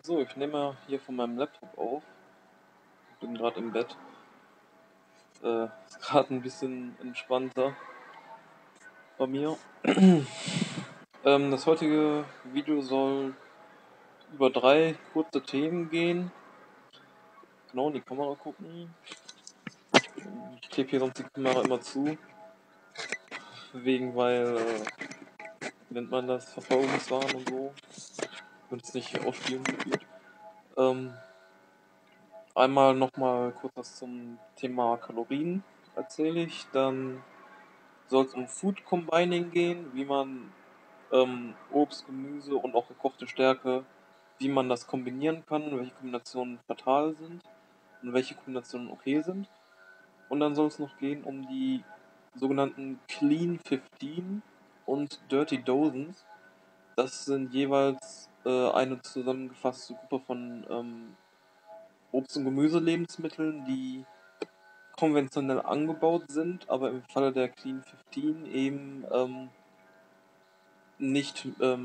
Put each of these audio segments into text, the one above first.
So, ich nehme hier von meinem Laptop auf. Bin gerade im Bett. Ist gerade ein bisschen entspannter bei mir. Das heutige Video soll über 3 kurze Themen gehen. Genau, in die Kamera gucken. Ich klebe hier sonst die Kamera immer zu. Weil, nennt man das, Verfolgungswahn und so. Wenn es nicht ausspielen wird. Einmal nochmal kurz was zum Thema Kalorien erzähle ich. Dann soll es um Food Combining gehen, wie man Obst, Gemüse und auch gekochte Stärke, wie man das kombinieren kann, welche Kombinationen fatal sind und welche Kombinationen okay sind. Und dann soll es noch gehen um die sogenannten Clean 15 und Dirty Dozens. Das sind jeweils eine zusammengefasste Gruppe von Obst- und Gemüselebensmitteln, die konventionell angebaut sind, aber im Falle der Clean 15 eben nicht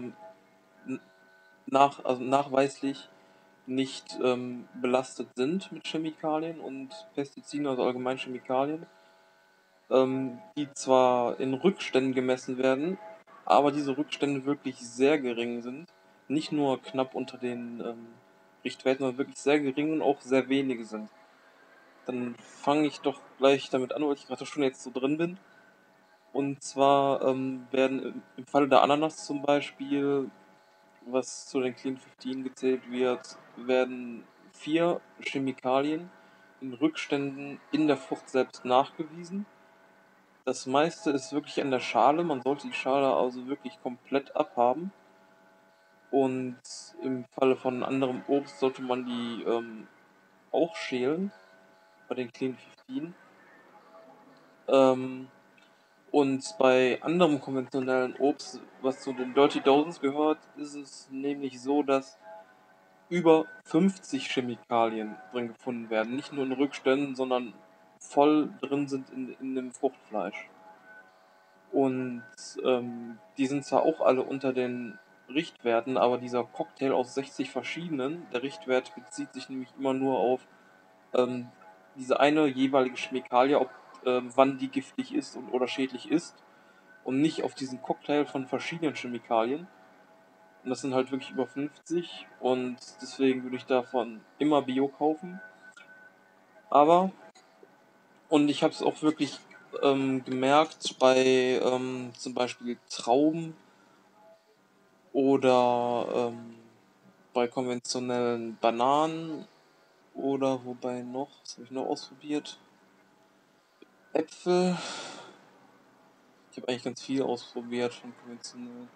also nachweislich nicht belastet sind mit Chemikalien und Pestiziden, also allgemein Chemikalien, die zwar in Rückständen gemessen werden, aber diese Rückstände wirklich sehr gering sind. Nicht nur knapp unter den Richtwerten, sondern wirklich sehr gering und auch sehr wenige sind. Dann fange ich doch gleich damit an, weil ich gerade schon jetzt so drin bin. Und zwar werden im Falle der Ananas zum Beispiel, was zu den Clean 15 gezählt wird, werden 4 Chemikalien in Rückständen in der Frucht selbst nachgewiesen. Das meiste ist wirklich an der Schale. Man sollte die Schale also wirklich komplett abhaben. Und im Falle von anderem Obst sollte man die auch schälen, bei den Clean 15. Und bei anderem konventionellen Obst, was zu den Dirty Dozens gehört, ist es nämlich so, dass über 50 Chemikalien drin gefunden werden. Nicht nur in Rückständen, sondern voll drin sind in dem Fruchtfleisch. Und die sind zwar auch alle unter den Richtwerten, aber dieser Cocktail aus 60 verschiedenen, der Richtwert bezieht sich nämlich immer nur auf diese eine jeweilige Chemikalie, ob wann die giftig ist oder schädlich ist, und nicht auf diesen Cocktail von verschiedenen Chemikalien. Und das sind halt wirklich über 50 und deswegen würde ich davon immer Bio kaufen. Und ich habe es auch wirklich gemerkt bei zum Beispiel Trauben oder bei konventionellen Bananen oder wobei noch, was habe ich noch ausprobiert? Äpfel. Ich habe eigentlich ganz viel ausprobiert von konventionell.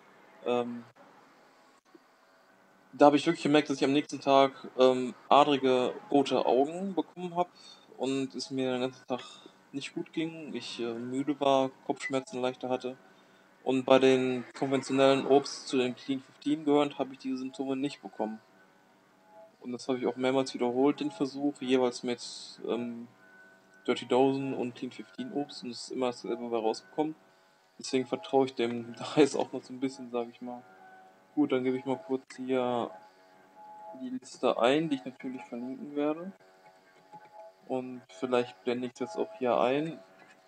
Da habe ich wirklich gemerkt, dass ich am nächsten Tag adrige rote Augen bekommen habe und es mir den ganzen Tag nicht gut ging. Ich müde war, Kopfschmerzen leichter hatte. Und bei den konventionellen Obst zu den Clean 15 gehörend, habe ich diese Symptome nicht bekommen. Und das habe ich auch mehrmals wiederholt, den Versuch, jeweils mit Dirty Dozen und Clean 15 Obst, und es ist immer dasselbe bei rausgekommen. Deswegen vertraue ich dem da jetzt auch noch so ein bisschen, sage ich mal. Gut, dann gebe ich mal kurz hier die Liste ein, die ich natürlich verlinken werde. Und vielleicht blende ich das auch hier ein.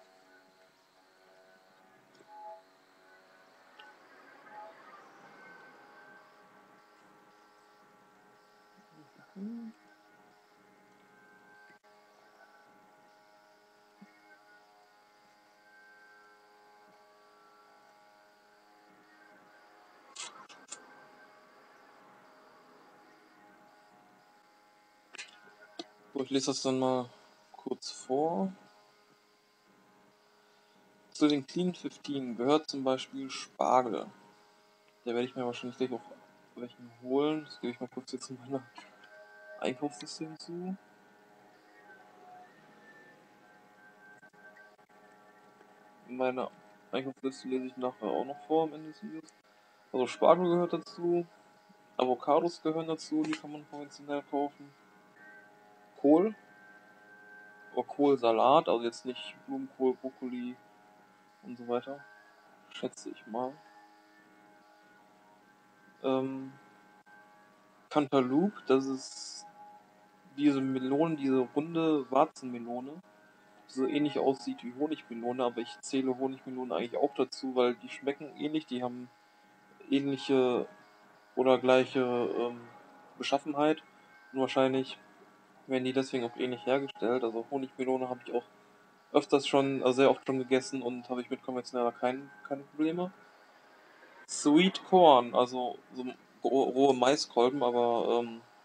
So, ich lese das dann mal kurz vor. Zu den Clean 15 gehört zum Beispiel Spargel. Da werde ich mir wahrscheinlich gleich auch welchen holen. Das gebe ich mal kurz jetzt in meiner Einkaufsliste hinzu. Meine Einkaufsliste lese ich nachher auch noch vor am Ende des Videos. Also Spargel gehört dazu, Avocados gehören dazu, die kann man konventionell kaufen. Kohl, aber Kohlsalat, also jetzt nicht Blumenkohl, Brokkoli und so weiter, schätze ich mal. Cantaloupe, das ist diese Melone, diese runde Warzenmelone, die so ähnlich aussieht wie Honigmelone, aber ich zähle Honigmelone eigentlich auch dazu, weil die schmecken ähnlich, die haben ähnliche oder gleiche Beschaffenheit. Und wahrscheinlich werden die deswegen auch ähnlich hergestellt. Also Honigmelone habe ich auch öfters schon, also sehr oft schon gegessen und habe ich mit konventioneller keine Probleme. Sweet Corn, also so rohe Maiskolben, aber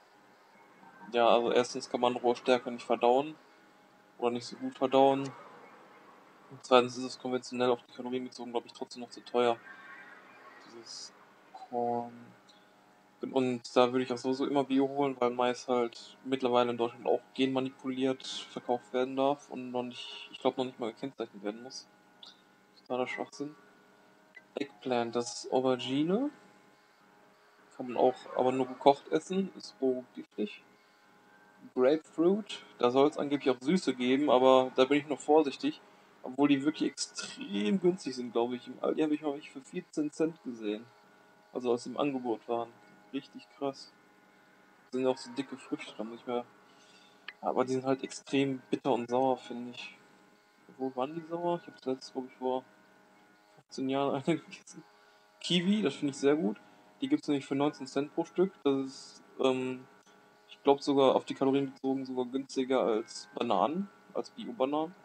ja, also erstens kann man rohe Stärke nicht verdauen oder nicht so gut verdauen. Und zweitens ist es konventionell auf die Kalorien bezogen, glaube ich, trotzdem noch zu teuer. Dieses Corn. Und da würde ich auch sowieso immer Bio holen, weil Mais halt mittlerweile in Deutschland auch genmanipuliert verkauft werden darf und noch nicht, ich glaube noch nicht mal gekennzeichnet werden muss. Totaler Schwachsinn. Eggplant, das ist Aubergine. Kann man auch aber nur gekocht essen, ist roh giftig. Grapefruit, da soll es angeblich auch Süße geben, aber da bin ich noch vorsichtig. Obwohl die wirklich extrem günstig sind, glaube ich. Im Aldi habe ich mal welche für 14 Cent gesehen. Also aus dem Angebot waren. Richtig krass. Das sind auch so dicke Früchte, da muss ich mir. Aber die sind halt extrem bitter und sauer, finde ich. Wo waren die sauer? Ich habe zuletzt, glaube ich, vor 15 Jahren eine gegessen. Kiwi, das finde ich sehr gut. Die gibt es nämlich für 19 Cent pro Stück. Das ist, ich glaube sogar auf die Kalorien bezogen sogar günstiger als Bananen, als Bio-Bananen.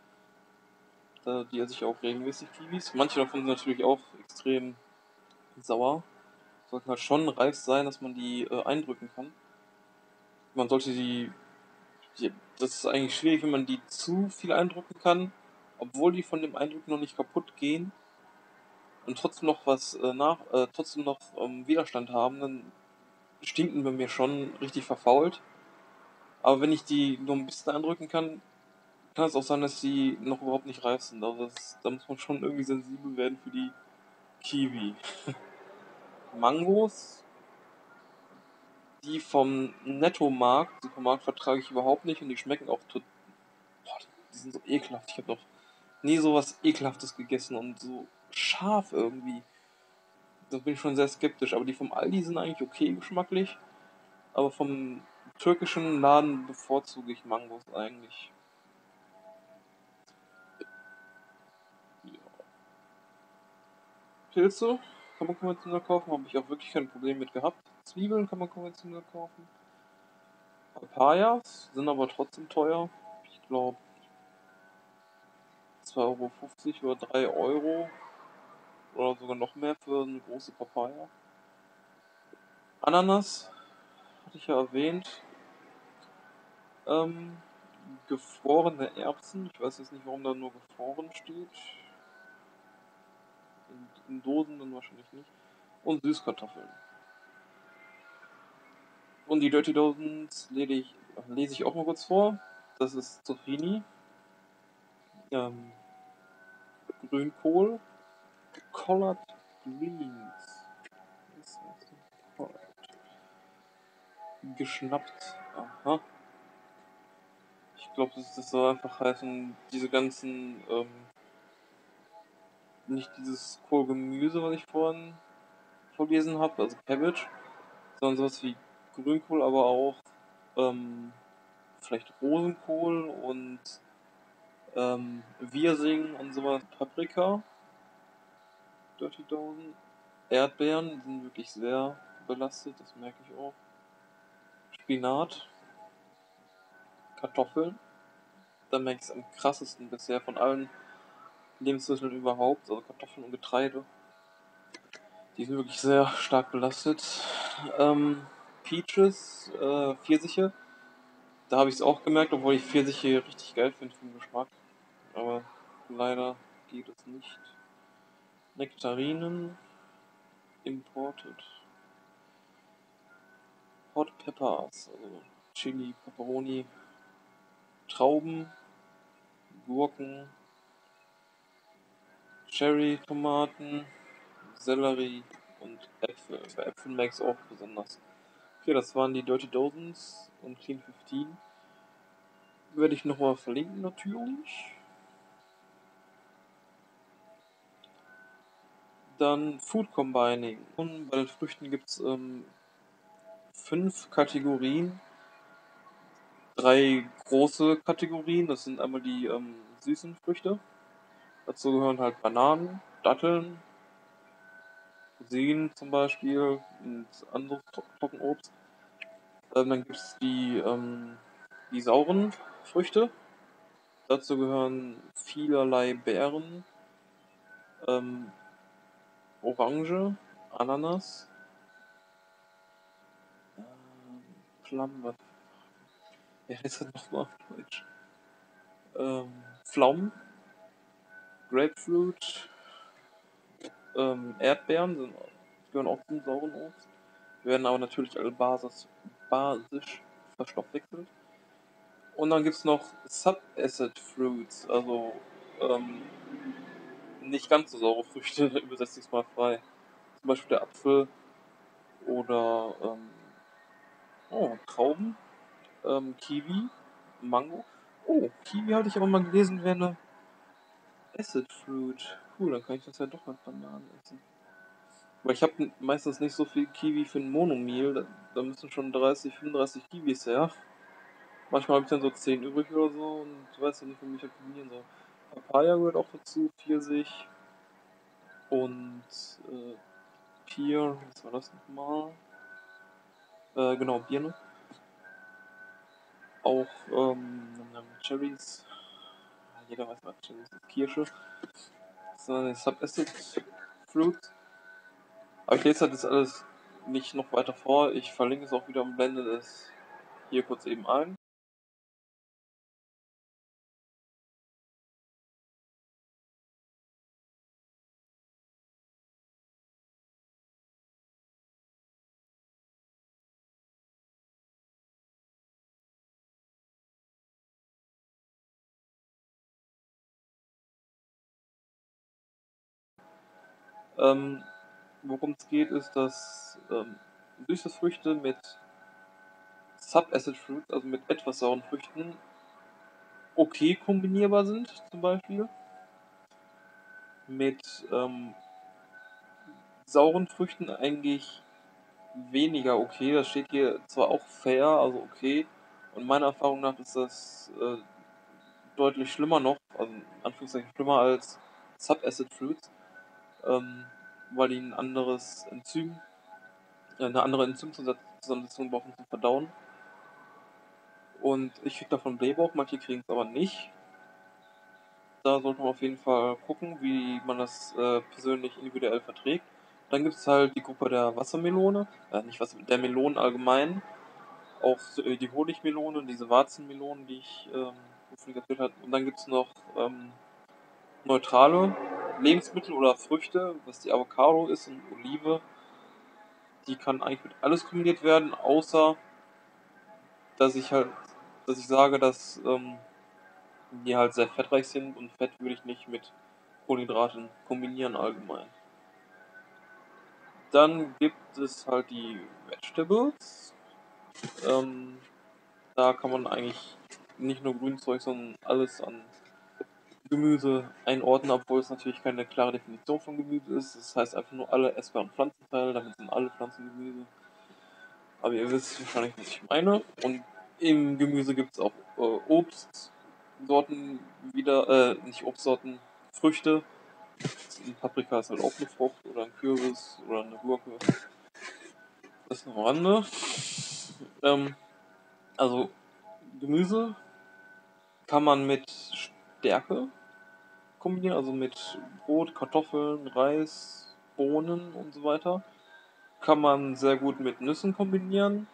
Die esse ich auch regelmäßig Kiwis. Manche davon sind natürlich auch extrem sauer. Sollten halt schon reif sein, dass man die eindrücken kann. Man sollte das ist eigentlich schwierig, wenn man die zu viel eindrücken kann, obwohl die von dem Eindrücken noch nicht kaputt gehen und trotzdem noch trotzdem noch Widerstand haben, dann stinken bei mir schon richtig verfault. Aber wenn ich die nur ein bisschen eindrücken kann es auch sein, dass die noch überhaupt nicht reif sind. Also da muss man schon irgendwie sensibel werden für die Kiwi. Mangos, die vom Nettomarkt, Supermarkt vertrage ich überhaupt nicht und die schmecken auch total. Die sind so ekelhaft. Ich habe noch nie sowas Ekelhaftes gegessen und so scharf irgendwie. Da bin ich schon sehr skeptisch. Aber die vom Aldi sind eigentlich okay geschmacklich. Aber vom türkischen Laden bevorzuge ich Mangos eigentlich. Ja. Pilze kann man konventionell kaufen, habe ich auch wirklich kein Problem mit gehabt. Zwiebeln kann man konventionell kaufen. Papayas sind aber trotzdem teuer. Ich glaube 2,50 € oder 3 € oder sogar noch mehr für eine große Papaya. Ananas hatte ich ja erwähnt. Ähm, gefrorene Erbsen. Ich weiß jetzt nicht, warum da nur gefroren steht. In Dosen dann wahrscheinlich nicht. Und Süßkartoffeln. Und die Dirty Dozens lese ich auch mal kurz vor. Das ist Zucchini, ähm, Grünkohl, Collard Greens. Was heißt denn Collard? Geschnappt. Aha. Ich glaube, das soll einfach heißen, diese ganzen, nicht dieses Kohlgemüse, was ich vorhin vorgelesen habe, also Cabbage, sondern sowas wie Grünkohl, aber auch vielleicht Rosenkohl und Wirsing und sowas, Paprika, Dirty Dozen. Erdbeeren sind wirklich sehr belastet, das merke ich auch. Spinat, Kartoffeln, da merke ich es am krassesten bisher von allen Lebensmitteln überhaupt, also Kartoffeln und Getreide. Die sind wirklich sehr stark belastet. Peaches, Pfirsiche, da habe ich es auch gemerkt, obwohl ich Pfirsiche richtig geil finde vom Geschmack. Aber leider geht es nicht. Nektarinen, imported. Hot Peppers, also Chili, Pepperoni, Trauben, Gurken, Cherry-Tomaten, Sellerie und Äpfel. Bei Äpfeln merke ich es auch besonders. Okay, das waren die Dirty Dozens und Clean 15. Werde ich nochmal verlinken natürlich. Dann Food Combining. Und bei den Früchten gibt es 5 Kategorien, 3 große Kategorien. Das sind einmal die süßen Früchte. Dazu gehören halt Bananen, Datteln, Rosinen zum Beispiel und anderes Trockenobst. Dann gibt es die sauren Früchte. Dazu gehören vielerlei Beeren, ähm, Orange, Ananas, Plum, was heißt das nochmal auf Deutsch? Pflaumen, Grapefruit, Erdbeeren gehören auch zum sauren Obst, werden aber natürlich alle basisch verstoffwechselt. Und dann gibt es noch Subacid Fruits, also ähm, nicht ganz so saure Früchte, übersetze ich es mal frei. Zum Beispiel der Apfel oder Trauben, Kiwi, Mango. Oh, Kiwi hatte ich aber mal gelesen, wäre eine Acid Fruit. Cool, dann kann ich das ja doch mit Bananen essen. Aber ich habe meistens nicht so viel Kiwi für ein Monomeal. Da müssen schon 30, 35 Kiwis her. Manchmal habe ich dann so 10 übrig oder so und weiß ja nicht, womit ich das kombinieren soll. Papaya gehört auch dazu, Pfirsich und Pear, was war das nochmal? Genau, Birne. Auch Cherries. Jeder weiß, was Cherries ist. Kirsche. Das ist eine Subacid Fruit. Aber ich lese halt das alles nicht noch weiter vor. Ich verlinke es auch wieder und blende es hier kurz eben ein. Worum es geht, ist, dass süße Früchte mit Subacid Fruits, also mit etwas sauren Früchten, okay kombinierbar sind, zum Beispiel. Mit sauren Früchten eigentlich weniger okay. Das steht hier zwar auch fair, also okay. Und meiner Erfahrung nach ist das deutlich schlimmer noch, also in Anführungszeichen schlimmer als Subacid Fruits, weil die ein anderes Enzym, eine andere Enzymzusammensetzung brauchen zum Verdauen. Und ich krieg davon Blähbauch, manche kriegen es aber nicht. Da sollte man auf jeden Fall gucken, wie man das persönlich individuell verträgt. Dann gibt es halt die Gruppe der Wassermelone, nicht Wasser, der Melonen allgemein. Auch die Honigmelone, diese Warzenmelonen, die ich wovon ich erzählt habe. Und dann gibt es noch neutrale Lebensmittel oder Früchte, was die Avocado ist und Olive. Die kann eigentlich mit alles kombiniert werden, außer dass ich sage, dass die halt sehr fettreich sind und Fett würde ich nicht mit Kohlenhydraten kombinieren allgemein. Dann gibt es halt die Vegetables. Da kann man eigentlich nicht nur Grünzeug, sondern alles an Gemüse einordnen, obwohl es natürlich keine klare Definition von Gemüse ist. Das heißt einfach nur alle essbaren Pflanzenteile, damit sind alle Pflanzen Gemüse. Aber ihr wisst wahrscheinlich, was ich meine. Und im Gemüse gibt es auch Obstsorten wieder, nicht Obstsorten, Früchte. Ein Paprika ist halt auch eine Frucht oder ein Kürbis oder eine Gurke. Das nur am Rande. Also Gemüse kann man mit Stärke kombinieren, also mit Brot, Kartoffeln, Reis, Bohnen und so weiter. Kann man sehr gut mit Nüssen kombinieren.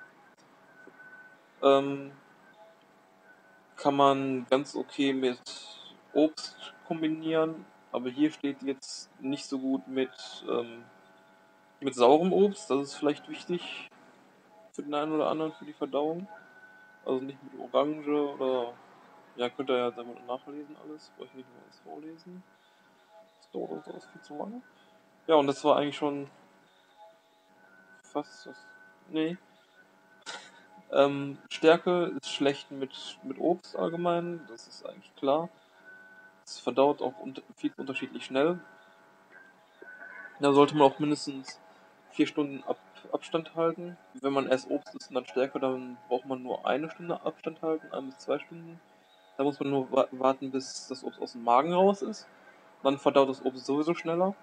Ähm, kann man ganz okay mit Obst kombinieren, aber hier steht jetzt nicht so gut mit saurem Obst. Das ist vielleicht wichtig für den einen oder anderen für die Verdauung. Also nicht mit Orange oder. Ja, könnt ihr ja selber nachlesen alles. Brauche ich nicht mehr alles vorlesen. Das dauert uns alles viel zu lange. Ja, und das war eigentlich schon fast das. Nee. Stärke ist schlecht mit Obst allgemein, das ist eigentlich klar. Es verdaut auch viel unterschiedlich schnell. Da sollte man auch mindestens 4 Stunden Abstand halten. Wenn man erst Obst isst und dann Stärke, dann braucht man nur 1 Stunde Abstand halten, 1 bis 2 Stunden. Da muss man nur warten, bis das Obst aus dem Magen raus ist. Dann verdaut das Obst sowieso schneller.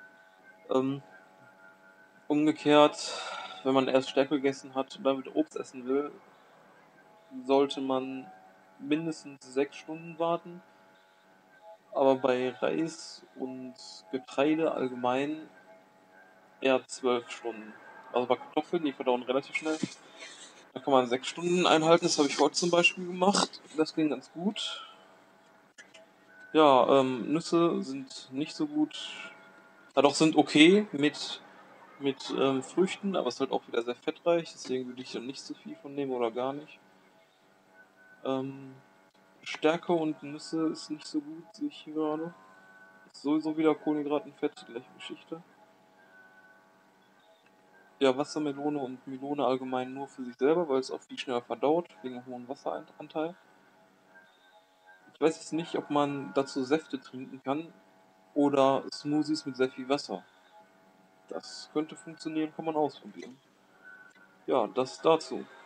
Umgekehrt, wenn man erst Stärke gegessen hat und dann wieder Obst essen will, sollte man mindestens 6 Stunden warten. Aber bei Reis und Getreide allgemein eher 12 Stunden. Also bei Kartoffeln, die verdauen relativ schnell. Da kann man 6 Stunden einhalten. Das habe ich heute zum Beispiel gemacht. Das ging ganz gut. Ja, Nüsse sind nicht so gut. Ja, doch sind okay mit Früchten, aber es ist halt auch wieder sehr fettreich. Deswegen würde ich dann nicht so viel von nehmen oder gar nicht. Ähm, Stärke und Nüsse ist nicht so gut, sehe ich hier gerade. Ist sowieso wieder Kohlenhydraten, Fett, gleiche Geschichte. Ja, Wassermelone und Melone allgemein nur für sich selber, weil es auch viel schneller verdaut, wegen dem hohen Wasseranteil. Ich weiß jetzt nicht, ob man dazu Säfte trinken kann oder Smoothies mit sehr viel Wasser. Das könnte funktionieren, kann man ausprobieren. Ja, das dazu.